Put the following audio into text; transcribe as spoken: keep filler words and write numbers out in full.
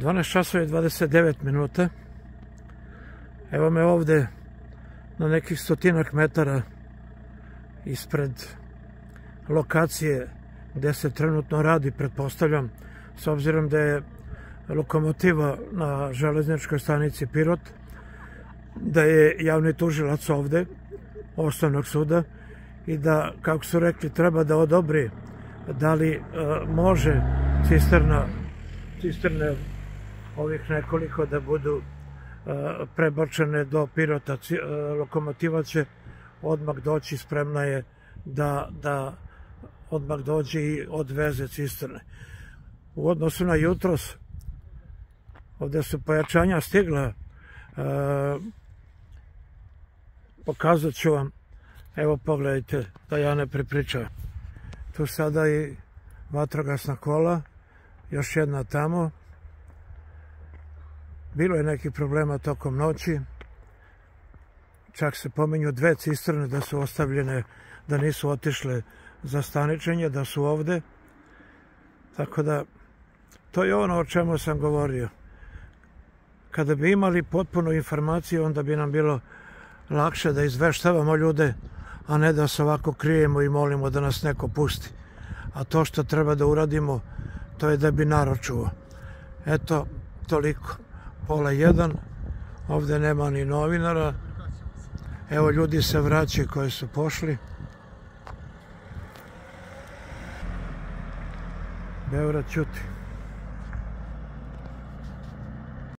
dvanaest časova i dvadeset devet minuta. Evo me ovde na nekih stotinak metara ispred lokacije gde se trenutno radi, pretpostavljam, s obzirom da je lokomotiva na železničkoj stanici Pirot, da je javni tužilac ovde, Osnovnog suda, i da, kako su rekli, treba da odobri da li može cisterna, cisterne ovih nekoliko da budu prebačene do Pirota. Lokomotiva će odmah doći, spremna je da, da odmah dođe i odveze cisterne. U odnosu na jutros, ovde su pojačanja stigla, pokazat ću vam, evo pogledajte, da ja ne prepričam. Tu sada i vatrogasna kola, još jedna tamo. Bilo je nekih problema tokom noći, čak se pominju dve cisterne da su ostavljene, da nisu otišle za staničenje, da su ovde. Tako da, to je ono o čemu sam govorio. Kada bi imali potpunu informaciju, onda bi nam bilo lakše da izveštavamo ljude, a ne da se ovako krijemo i molimo da nas neko pusti. A to što treba da uradimo, to je da bi narod čuo. Eto, toliko. Pola jedan, ovde nema ni novinara. Evo, ljudi se vraćaju koji su pošli. Beograd ćuti.